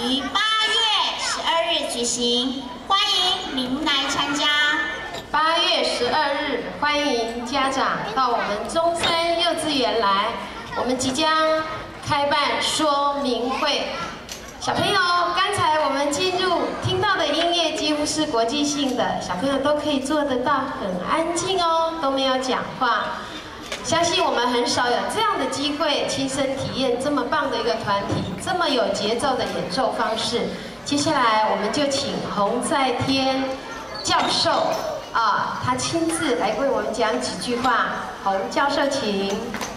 于8月12日举行，欢迎您来参加。 8月12日，欢迎家长到我们中山幼稚园来，我们即将开办说明会。小朋友，刚才我们听到的音乐几乎是国际性的，小朋友都可以做得到，很安静哦，都没有讲话。相信我们很少有这样的机会亲身体验这么棒的一个团体，这么有节奏的演奏方式。接下来我们就请洪在天教授他亲自来为我们讲几句话。洪教授，请。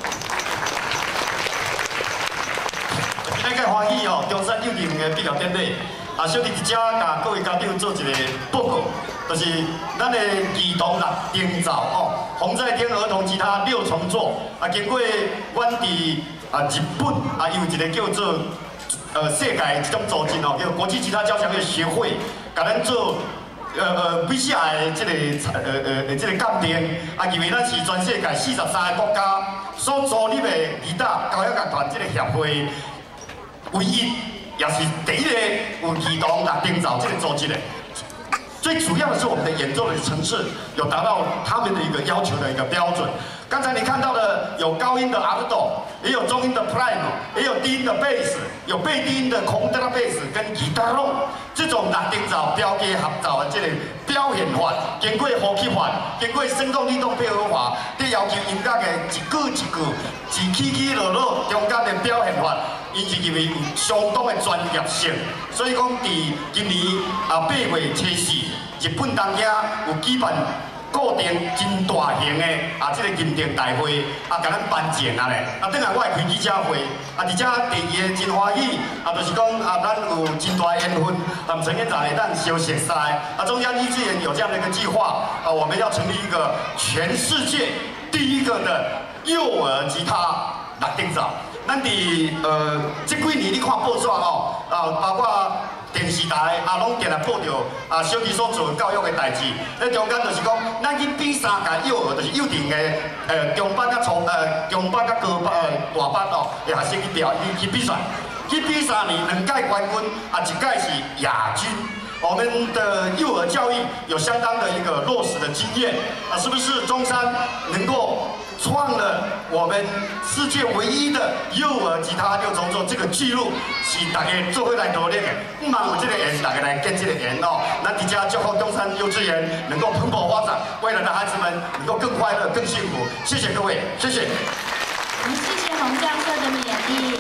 今日介欢喜哦，中山幼儿园的毕业典礼，小弟伫遮甲各位家长做一个报告，就是咱的儿童定造哦，洪在天儿童吉他6重奏，经过阮伫日本有一个叫做世界这种组织哦，叫国际吉他交响乐协会，甲咱做美写的这个鉴定，认为咱是全世界43个国家所组立的吉他交响乐团这个协会。唯一也是第一个有儿童定造这个组织的。最主要的是我们的演奏的层次有达到他们的一个要求的一个标准。刚才你看到的有高音的 alto， 也有中音的 prime， 也有低音的 bass， 有背低音的 contrabass 跟 guitar， 这种定造标记合奏的这个表现法，经过呼吸法，经过声动、律动配合法，得要求音乐的一句一句，一起起落落中间的表现法。因是因为有相当的专业性，所以讲伫今年8月初4，日本东京有举办固定真大型的这个认定大会，甲咱颁奖咧。等下我会开记者会，伫遮第二个真欢喜，就是讲咱有真大缘分，陈院长会咱相熟识。中央幼稚园有这样的一个计划，我们要成立一个全世界第一个的幼儿吉他定造。咱伫这几年你看报纸哦，包括电视台拢定来报着小弟所做教育的代志。咧中间就是讲，咱去比3届幼儿，就是幼稚园的中班甲中班甲高班大班哦，的学生去比赛，去比3年2届冠军，1届是亚军。我们的幼儿教育有相当的一个落实的经验是不是中山能够创了我们世界唯一的幼儿吉他6重奏这个记录，是大家做伙来努力的。不忙有这个缘，大家来跟这个缘哦。咱伫遮祝福中山幼稚园能够蓬勃发展，未来的孩子们能够更快乐、更幸福。谢谢各位，谢谢。 我们谢谢洪教授的勉励。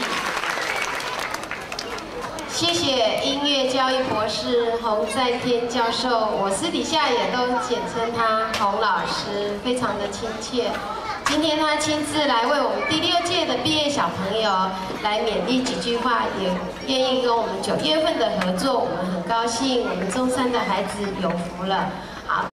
谢谢音乐教育博士洪在天教授，我私底下也都简称他洪老师，非常的亲切。今天他亲自来为我们第6届的毕业小朋友来勉励几句话，也愿意跟我们9月份的合作，我们很高兴，我们中山的孩子有福了。好。